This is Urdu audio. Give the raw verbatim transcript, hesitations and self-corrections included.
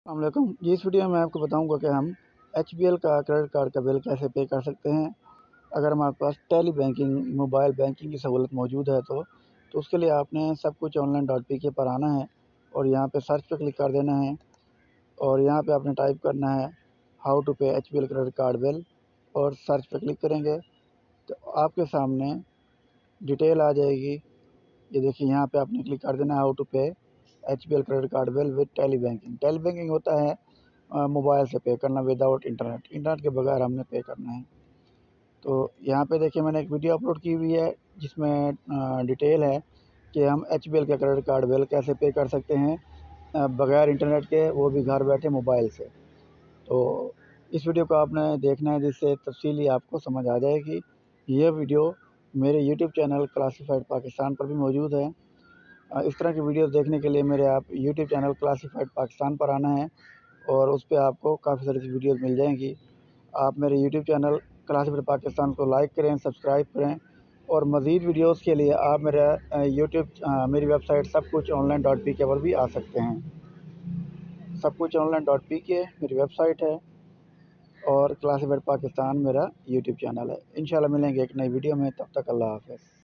السلام علیکم جی اس ویڈیو میں آپ کو بتاؤں گا کہ ہم ایچ بی ایل کا کریڈٹ کارڈ کا بل کیسے پے کر سکتے ہیں اگر ہمارے پاس ٹیلی بینکنگ موبائل بینکنگ کی سہولت موجود ہے تو تو اس کے لیے آپ نے سب کچھ آن لائن ڈاٹ پی کے پر آنا ہے اور یہاں پہ سرچ پہ کلک کر دینا ہے اور یہاں پہ آپ نے ٹائپ کرنا ہے how to pay H B L credit card bill اور سرچ پہ کلک کریں گے تو آپ کے سامنے ڈیٹیل آ جائے گی۔ یہ دیکھیے یہاں پہ آپ نے کلک کر دینا ہے how to pay H B L credit card bill with tele banking. Tele banking ہوتا ہے موبائل سے پے کرنا وداؤٹ انٹرنیٹ انٹرنیٹ کے بغیر ہم نے پے کرنا ہے۔ تو یہاں پہ دیکھیے میں نے ایک ویڈیو اپلوڈ کی ہوئی ہے جس میں ڈیٹیل ہے کہ ہم ایچ بی ایل کا کریڈٹ کارڈ بل کیسے پے کر سکتے ہیں بغیر انٹرنیٹ کے، وہ بھی گھر بیٹھے موبائل سے۔ تو اس ویڈیو کو آپ نے دیکھنا ہے جس سے تفصیلی آپ کو سمجھ آ جائے گی۔ یہ ویڈیو میرے یوٹیوب چینل کلاسیفائڈ پاکستان پر بھی موجود ہے۔ اس طرح کی ویڈیوز دیکھنے کے لیے میرے آپ یوٹیوب چینل کلاسیفائڈ پاکستان پر آنا ہے اور اس پہ آپ کو کافی ساری ویڈیوز مل جائیں گی۔ آپ میرے یوٹیوب چینل کلاسیفائڈ پاکستان کو لائک کریں، سبسکرائب کریں اور مزید ویڈیوز کے لیے آپ میرا یوٹیوب میری ویب سائٹ سب کچھ آن لائن ڈاٹ پی کے پر بھی آ سکتے ہیں۔ سب کچھ آن لائن ڈاٹ پی کے میری ویب سائٹ ہے اور کلاسیفائڈ پاکستان میرا یوٹیوب چینل ہے۔ انشاءاللہ ملیں گے ایک نئی ویڈیو میں، تب تک اللہ حافظ۔